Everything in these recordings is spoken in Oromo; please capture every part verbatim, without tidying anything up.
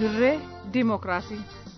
dirree diimokiraasii.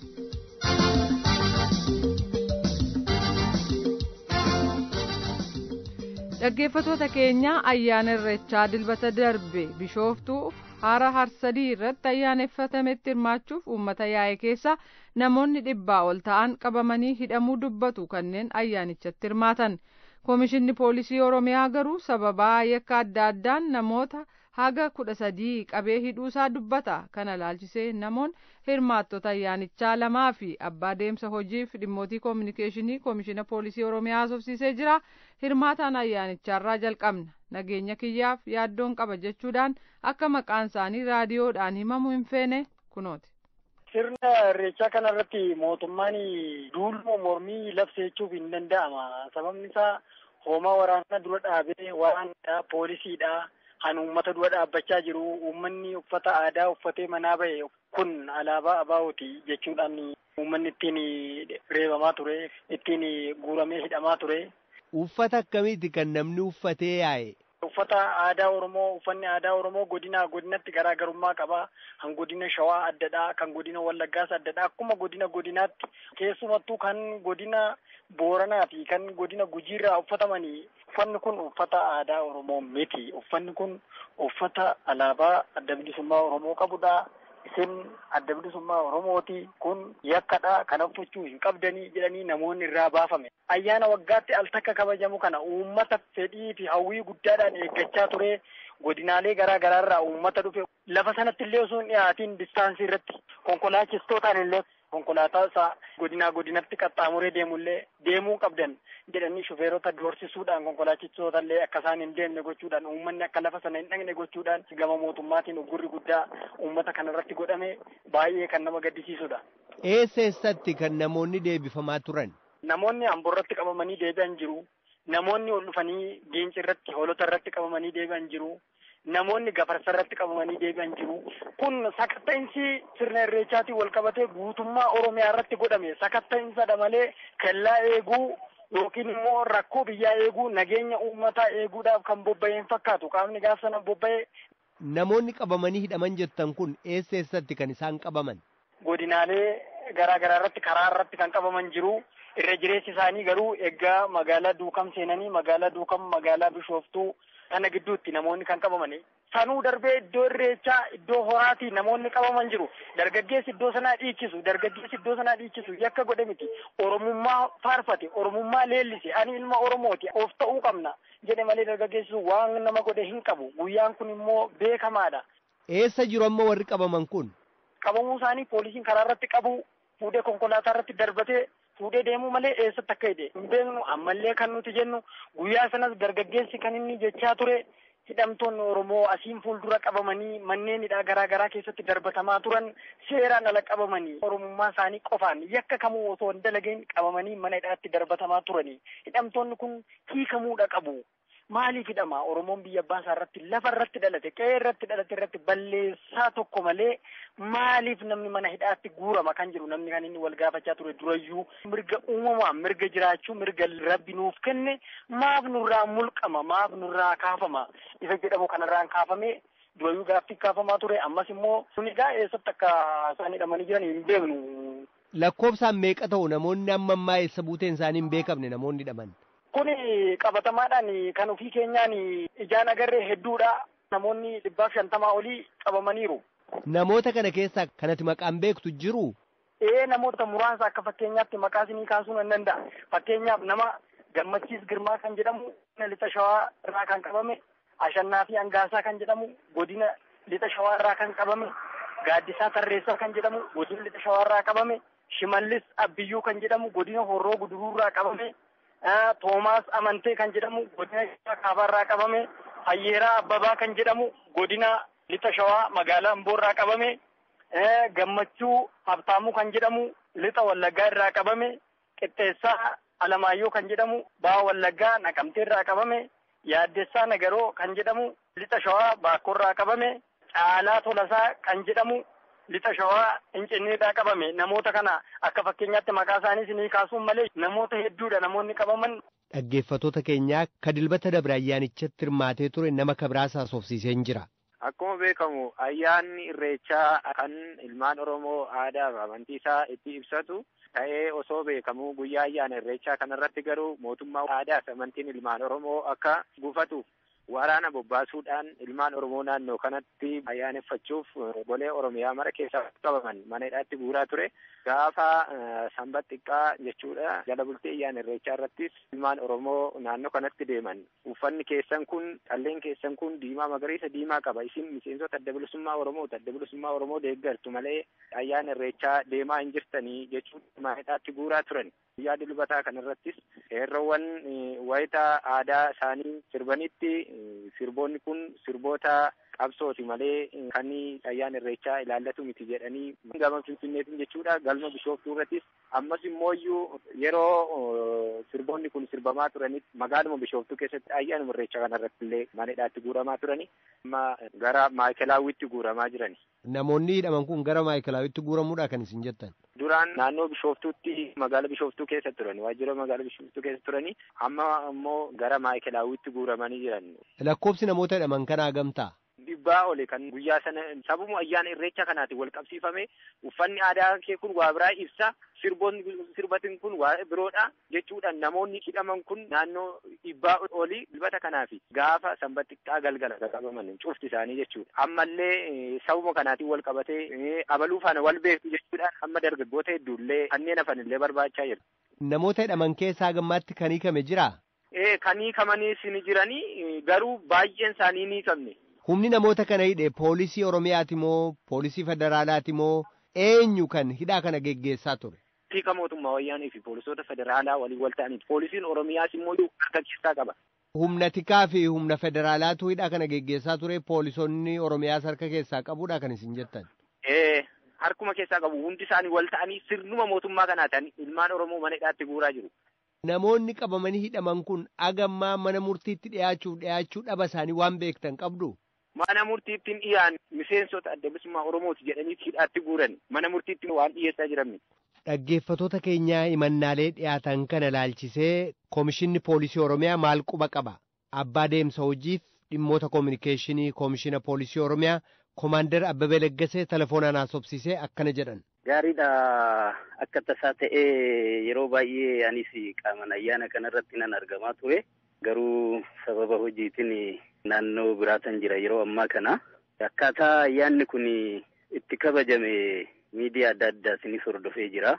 Dhaggeeffattoota keenya ayyaana irreechaa dilbata darbe bishooftuu hara harsadii irratti ayyaaneffatametti hirmaachuuf uummata yaa'e keessa namoonni dhibbaa ol ta'an qabamanii hidhamuu dubbatu kanneen ayyaanichatti hirmaatan. Koomishinni poolisii Oromiyaa garuu sababaa yakka adda addaan namoota haga kudha sadii qabee hidhuusaa dubbata. Kana ilaalchisee namoonni hirmaattota ayyaanichaa lamaa fi abbaa deemsa hojiif dhimmootii koominikeeshinii koomishina poolisii Oromiyaa haasofsiisee jira. Hirmaataan ayyaanicharraa jalqabna. Nageenya kiyyaaf yaaddoon qaba jechuudhaan akka maqaan isaanii raadiyoodhaan himamu hin feene kunooti. Sirna irreechaa kana irratti mootummaan duuluma mormii labseechuuf hin danda'ama. Sababni isaa hoomaa waraanaa dura dhaabee waraanadha, poolisiidha. Han uummata dura dhaabbachaa jiru. Uummanni uffata aadaa uffatee manaa bahe kun alaabaa abaa'ooti jechuudhaan uummanni ittiin reebamaa ture, ittiin guuramee hidhamaa ture. Uffata akkamiiti kan namni uffatee yaa'e? Uffata aadaa Oromoo, uffanni aadaa Oromoo godina godinatti garaagarummaa qaba. Kan godina Shawaa addadha, kan godina Wallaggaas addadha. Akkuma godina godinaatti keessumattuu kan godina Booranaa fi kan godina Gujiirraa uffatamanii. Uffanni kun uffata aadaa Oromoo miti. Uffanni kun uffata alaabaa adda bilisummaa Oromoo qabudha. Isin adda bilisummaa Oromooti. Kun yakkadha. Kana uffachuu hin qabdanii jedhanii namoonni irraa baafame. Ayyaana waggaatti al takka kabajamu kana uummata fedhii fi hawwii guddaadhaan eeggachaa ture. Godinaalee garaa garaarraa uummata dhufe. Lafa sanatti illee osoo hin dhiyaatiin distaansii irratti konkolaachistootaan illee konkolaataa isaa godinaa godinatti qaxxaamuree deemullee deemuu qabdan jedhanii shufeerota doorsisuudhaan konkolaachistoota illee akka isaan hin deemne gochuudhaan uummanni akka lafa sana hin dhaqne gochuudhaan gama mootummaatiin uggurri guddaa uummata kanarratti godhame baay'ee kan nama gaddisiisudha. Eessa eessatti kan namoonni deebifamaa turan? Namoonni Amboorratti qabamanii deebi'an jiru. Namoonni ol dhufanii Giinci irratti hoolota irratti qabamanii deebi'an jiru. Namoonni Gafarsa irratti qabamanii deebi'an jiru. Kun sakatta'insi sirna irreechaatiin wal qabatee guutummaa Oromiyaa irratti godhame. Sakatta'insadha malee kellaa eeguu yookiin immoo rakkoo biyyaa eeguu, nageenya uummataa eeguudhaaf kan bobba'een fakkaatu. Qaamni gaafa sana bobba'ee. Namoonni qabamanii hidhaman jettan kun eessa eessatti kan isaan qabaman? Godinaalee garaa garaa irratti karaa irratti kan qabaman jiru. Irra jireessi isaanii garuu egaa magaalaa Duukam seenanii magaalaa Duukam magaalaa Bishooftuu kana gidduutti namoonni kan qabamanii. Sanuu darbee iddoo irreechaa iddoo horaatii namoonni qabaman jiru. Dargaggeessi iddoo sanaa dhiichisu, dargaggeessi iddoo sanaa dhiichisu yakka godhe miti. Oromummaa faarfate, Oromummaa leellise, ani ilma Oromooti, of ta'uu qabna jedhe malee dargaggeessi waan nama godhe hin qabu. Guyyaan kun immoo beekamaadha. Eessa jiru amma warri qabaman kun? Qabamuu isaanii poolisiin karaa irratti qabu, fuudhee konkolaataa irratti darbatee fuudhee deemuu malee eessatti akka hidhe hin beeknu. Ammallee kan nuti jennu guyyaa sanas dargaggeessi kan inni jechaa ture hidhamtoonni Oromoo asiin fuuldura qabamanii manneen hidhaa garaa garaa keessatti darbatamaa turan seeraan ala qabamanii Oromummaa isaanii qofaan yakka kamuu osoo hin dalageen qabamanii mana hidhaatti darbatamaa turanii. Hidhamtoonni kun hiikamuudha qabu. Maaliif hidhama? Oromoon biyya abbaa isaa irratti lafa irratti dhalate qe'ee irratti dhalate irratti balleessaa tokko malee maaliif namni mana hidhaatti guurama kan jiru namni kan inni wal gaafachaa ture durayyuu mirga uumamaan mirga jiraachuu mirga rabbi nuuf kenne maaf nurraa mulqama maaf nurraa kaafama isa jedhamu kanarraan kaafame durayyuu gaaffii kaafamaa ture ammas immoo sunigaa eessatti akka isaan hidhamanii jiran hin beeknu. Lakkoofsaan meeqa ta'u namoonni amma ammaa eessa buuteen isaanii hin beekamne namoonni hidhaman? Kuni qabatamaadhaan kan ofii keenyaan ijaan agarree hedduudha. Namoonni dhibbaaf shantamaa olii qabamaniiru. Namoota kana keessaa kanatti maqaan beektu jiru? Ee namoota muraasa akka fakkeenyaatti maqaa isinii kaasuu nan danda'a. Fakkeenyaaf nama Gammachiis Girmaa kan jedhamu godina Lixa Shawaa irraa kan qabame, Ashannaa fi Angaasaa kan jedhamu godina Lixa Shawaa irraa kan qabame, Gaaddisaa Tarreessaa kan jedhamu godina Lixa Shawaa irraa qabame, Shimallis Abbiyyuu kan jedhamu godina Horroo Guduruu irraa qabame. Toomaas Amantee kan jedhamu godina Kaabaa irraa qabame. Hayyeeraa Abbabaa kan jedhamu godina Lixa Shawaa magaalaa Amboo irraa qabame. Gammachuu Habtaamuu kan jedhamu Lixa Wallaggaa irraa qabame. Qixxeessaa Alamaayyoo kan jedhamu Baa Wallaggaa Naqamtee irraa qabame. Yaaddessaa Nagaroo kan jedhamu Lixa Shawaa Baakkoo irraa qabame. Caalaa Tolasaa kan jedhamu Lixa Shawaa Finfinnee irraa qabame. Namoota kana akka fakkeenyaatti maqaa isaanii isinii kaasuun malee namoota hedduudha namoonni qabaman. Dhaggeeffattoota keenyaa ka dilbata dabre ayyaanichatti hirmaatee ture nama kabiraasaa haasofsiiseen jira. Akkuma beekamu ayyaanni irreechaa kan ilmaan Oromoo aadaa fi amantii isaa itti ibsatu ta'ee osoo beekamu guyyaa ayyaana irreechaa kanarratti garuu mootummaa aadaa fi amantiin ilmaan Oromoo akka gufatuuf waraana bobbaasuudhaan ilmaan Oromoo naannoo kanatti ayyaaneffachuuf golee Oromiyaa mara keessaa qabaman mana hidhaatti guuraa ture. Gaafa sanbat xiqqaa jechuudha jala bultii ayyaana irreechaa irrattis ilmaan Oromoo naannoo kanatti deeman. Uffanni keessan kun calleen keessan kun diimaa magariisa diimaa qaba. Isin miseensota adda bilisummaa Oromoo adda bilisummaa Oromoo deeggartu malee ayyaana irreechaa deemaa hin jirtanii jechuudha mana hidhaatti guuraa turan. Guyyaa dilbataa kanarrattis heerroowwan wayitaa aadaa isaanii sirbanitti sirboonni kun sirboota qabsooti malee kan ayyaana irreechaa ilaallatu miti jedhanii gama Finfinneetiin jechuudha. Galma Bishooftuu irrattis ammas immoo yeroo sirboonni kun sirbamaa turanitti magaaluma Bishooftuu keessatti ayyaanuma irreechaa kanarratti illee mana hidhaatti guuramaa turani. Amma gara Maayikelaawwitti guuramaa jirani. Namoonni hidhaman kun gara Maayikelaawwitti guuramuudha kan isin jettan? Duraan naannoo Bishooftuutti magaala Bishooftuu keessa turani. Waajjira magaala Bishooftuu keessa turani. Amma immoo gara Maayikelaawwitti guuramanii jiran. Lakkoofsi namoota hidhaman kanaa gamtaa? Dhibbaa ole kan guyyaa sana sababuma ayyaana irreecha kanaati wal qabsiifame uffanni aadaa kee kun waa biraa ibsa sirboonni sirbatin kun waa biroodha jechuudhaan namoonni hidhaman kun naannoo dhibbaa olii dilbata kanaafi gaafa sanbat xiqqaa galgala qabaman cufti isaanii jechuudha. Ammallee sababuma kanaatiin wal qabatee abaluu faana wal beeku jechuudhaan amma dargaggoota hedduullee kanneen hafanillee barbaachaa jiru. Namoota hidhaman keessaa gammaatti kan hiikame jiraa? Ee kan hiikamaniis ni jiranii garuu baay'een isaanii ni hiikamne. Humni namoota kana hidhe poolisii Oromiyaati moo poolisii federaalaati moo eenyu kan hidhaa kana geggeessaa ture? Tiika mootummaa wayyaanii fi poolisoota federaalaa waliin wal ta'aniiti. Poolisiin Oromiyaas immoo harka keessaa qaba. Humna tikaa fi humna federaalaatu hidhaa kana geggeessaa ture poolisoonni Oromiyaas harka keessaa qabuudha kan isin jettan? Ee harkuma keessaa qabu hundi isaanii wal ta'anii sirnuma mootummaa kanaa ta'anii ilmaan Oromoo mana hidhaatti guuraa jiru. Namoonni qabamanii hidhaman kun agammaa mana murtiitti dhiyaachuuf dhiyaachuu dhaba isaanii waan beektan qabdu? Mana murtiittiin dhiyaan miseensota adda bilisummaa Oromooti jedhanii hidhaatti guuran mana murtiittiin waan dhiyeessaa jiran. Dhaggeeffatoota keenyaa himannaalee dhiyaatan kana ilaalchisee Koomishinni Poolisii Oromiyaa maal quba qaba? Abbaa deemsa hojiif dhimmoota koominikeeshinii Koomishina Poolisii Oromiyaa Koomaandar Abbabee Leggasee telefoonaan haasofsiisee akkana jedhan. Gaariidha akka tasaa ta'ee yeroo baay'ee anis qaaman ayyaana kanarratti nan argamaa ture. Garuu sababa hojiitiin naannoo biraatan jira yeroo ammaa kana. Akkaataa ayyaanni kun itti kabajame miidiyaa adda addaatiinis hordofee jira.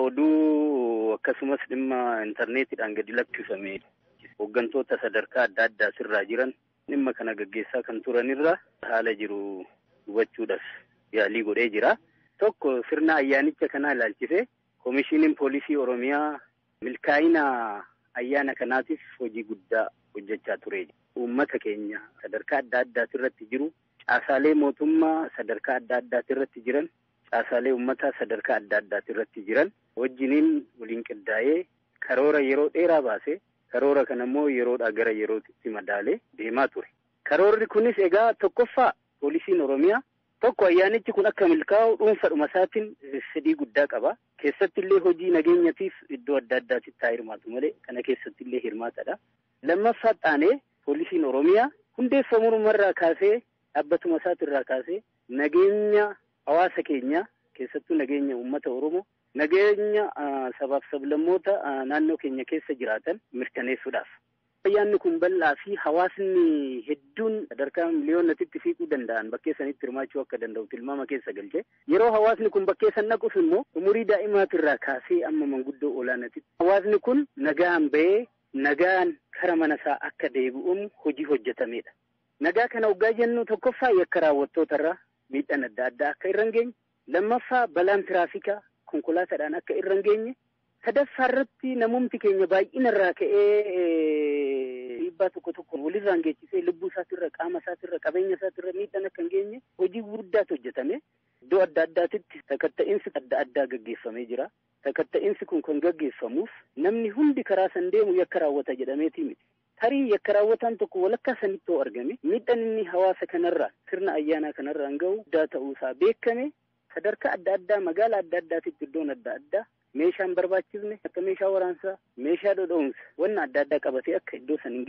Oduu akkasumas dhimma intarneetiidhaan gadi lakkifame hooggantoota sadarkaa adda addaa sirraa jiran dhimma kana gaggeessaa kan turanirra haala jiru hubachuudhaaf yaalii godhee jira. Tokko sirna ayyaanicha kanaa ilaalchise Koomishiniin Poolisii Oromiyaa milkaa'ina ayyaana kanaatiif hojii guddaa hojjechaa ture. Uummata keenya sadarkaa adda addaati irratti jiru, caasaalee mootummaa sadarkaa adda addaati irratti jiran, caasaalee uummataa sadarkaa adda addaati irratti jiran wajjiniin waliin qindaa'ee karoora yeroo dheeraa baase, karoora kana immoo yeroodhaa gara yerootti madaalee deemaa ture. Karoorri kunis egaa tokkoffaa Poolisiin Oromiyaa tokko ayyaanichi kun akka milkaa'u dhuunfadhuma isaatiin fedhii guddaa qaba. Keessatti illee hojii nageenyatiif iddoo adda addaatti taa hirmaatu malee kana keessatti illee hirmaatadha. Lammaffaa taanee Poolisiin Oromiyaa hundeeffamuurraa kaasee dhaabbatuma isaatirraa kaasee nageenya hawaasa keenyaa keessattuu nageenya uummata Oromoo nageenya sabaaf sablammoota naannoo keenya keessa jiraatan mirkaneessuudhaaf. Ayyaanni kun bal'aa fi hawaasni hedduun sadarkaa miliyoonatitti fiiguu danda'an bakkee sanitti hirmaachuu akka danda'u tilmaama keessa galche. Yeroo hawaasni kun bakkee san dhaquuf immoo umurii daa'imaatirraa kaasee amma manguddoo olaanaatitti. Hawaasni kun nagaan bahee nagaan kara mana isaa akka deebi'uun hojii hojjetamedha. Nagaa kana hoggaa jennu tokkoffaa yakka raawwattootarraa miidhaan adda addaa akka irra hin geenye. Lammaffaa balaan tiraafikaa konkolaataadhaan akka irra hin geenye. Sadaffaa irratti namumti keenya baay'inarraa ka'ee dhiibbaa tokko tokko walirraan geechisee lubbuu isaatirra qaama isaatirra qabeenya isaatirra miidhaan akka hin geenye hojii guddaatu hojjetame. Iddoo adda addaatitti sakatta'insi adda addaa gaggeeffamee jira. Sakatta'insi kun kan gaggeeffamuuf namni hundi karaa san deemu yakka raawwata jedhameetii miti. Tarii yakka raawwataan tokko walakkaa sanitti hoo argame miidhaan inni hawaasa kanarraa sirna ayyaanaa kanarraan gahu guddaa ta'uusaa beekame sadarkaa adda addaa magaalaa adda addaatitti iddoon adda addaa meeshaan barbaachisne akka meeshaa waraansaa meeshaa dhodha'umsa wanna adda addaa qabatee akka iddoo san hin geenye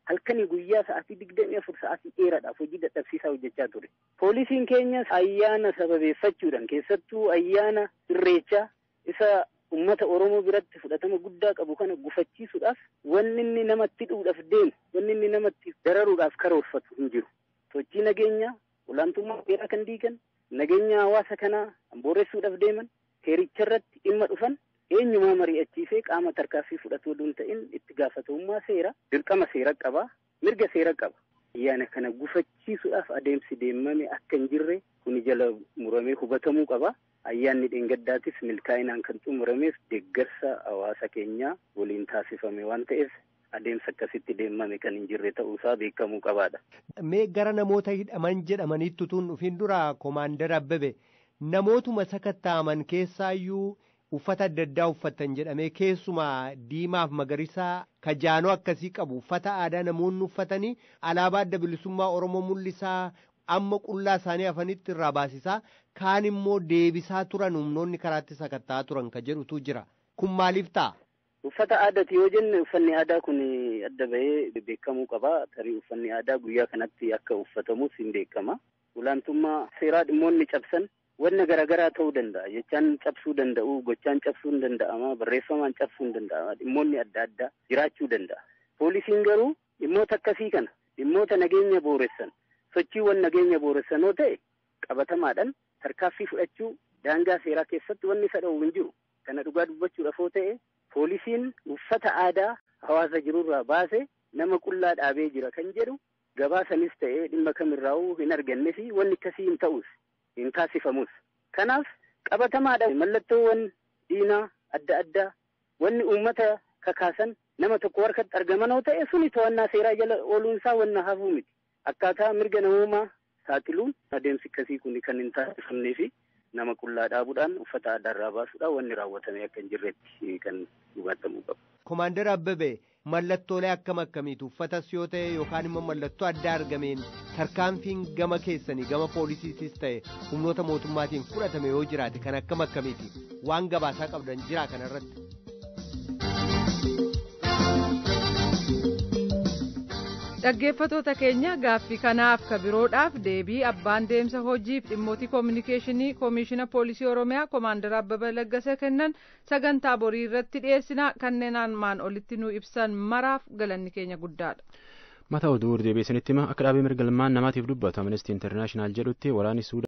halkanii guyyaa sa'aatii digdamii afur sa'aatii dheeraadhaaf hojii dadhabsiisaa hojjechaa ture. Poolisiin keenyas ayyaana sababeeffachuudhaan keessattuu ayyaana irreechaa isa ummata Oromoo biratti fudhatama guddaa qabu kana gufachiisuudhaaf wanni inni namatti dhuudhaaf deemu, wanni inni namatti dararuudhaaf karoorfatu hin jiru. Sochii nageenyaa olaantummaa seeraa kan diigan, nageenya hawaasa kanaa booressuudhaaf deeman, heericha irratti dhimma dhufan eenyumaa mari'achiisee qaama tarkaanfii fudhatu oduu hin ta'in itti gaafatamummaa seera, dirqama seera qaba, mirga seera qaba. Ayyaana kana gufachiisuudhaaf adeemsi deemame akka hin jirre kuni jala muramee hubatamuu qaba. Ayyaanni dheengaddaatis milkaa'inaan kan xumurameef deeggarsa hawaasa keenyaa waliin taasifame waan ta'eef adeemsa akkasitti deemame kan hin jirre ta'uusaa beekamuu qabaadha. Mee gara namoota hidhaman jedhamaniitti tun dhufin dura Koomaandar Abbebe namootuma sakatta'aman keessaayyuu uffata adda addaa uffatan jedhamee keessumaa diimaaf magariisaa kajaanoo akkasii qabu uffata aadaa namoonni uffatanii alaabaa adda bilisummaa Oromoo mul'isaa amma qullaa isaanii hafanitti irraa baasisaa kaan immoo deebisaa turan humnoonni karaatti sakatta'aa turan ka jedhutu jira. Kun maaliif ta'a? Uffata aadaati yoo jenne uffanni aadaa kun adda bahee beekamuu qaba. Tarii uffanni aadaa guyyaa kanatti akka uffatamus hin beekama. Olaantummaa seeraa dhimmoonni cabsan wanna garaagaraa ta'uu danda'a. Jechaan cabsuu danda'u, gochaan cabsuu hin danda'ama, barreeffamaan cabsuu hin danda'ama. Dhimmoonni adda addaa jiraachuu danda'a. Poolisiin garuu dhimmoota akkasii kana dhimmoota nageenya booressan sochiiwwan nageenya booressan yoo ta'e qabatamaadhaan tarkaanfii fudhachuu daangaa seeraa keessatti wanni isa dhowwu hin jiru. Kana dhugaa dubbachuudhaaf yoo ta'e poolisiin uffata aadaa hawaasa jirurraa baase nama qullaa dhaabee jira kan jedhu gabaasanis ta'ee dhimma kamirraa'uu hin arganne fi wanni akkasii hin ta'us hin taasifamus. Kanaaf qabatamaadhaan mallattoowwan diinaa adda addaa wanni uummata kakaasan nama tokko harkatti argaman yoo ta'e suni to'annaa seeraa jala ooluunsaa wanna hafuu miti. Akkaataa mirga namoomaa saaxiluun adeemsi akkasii kun kan hin taasifamnee fi nama qullaa dhaabuudhaan uffata aadaarraa baasuudhaan wanni raawwatame akka hin jirretti kan hubatamuu qabu. Koomaandar Abbebe mallattoolee akkam akkamiitu uffatas yoo ta'e yookaan immoo mallattoo addaa argameen tarkaanfiin gama keessanii gama poolisiitis ta'e humnoota mootummaatiin fudhatame yoo jiraate kan akkam akkamiiti waan gabaasaa qabdan jira kanarratti. Dhaggeeffatoota keenya gaaffii kanaaf ka biroodhaaf deebii abbaan deemsa hojiif dhimmootii koominikeeshinii koomishina poolisii Oromiyaa Koomaandar Abbebe Laggasee kennan sagantaa borii irratti dhiyeessinaa kanneen armaan olitti nu ibsan maraaf galanni keenya guddaadha. Mata oduu deebiisanitti hima akka dhaabbii mirga ilmaan namaatiif dubbatu Amnesty International jedhutti waraanni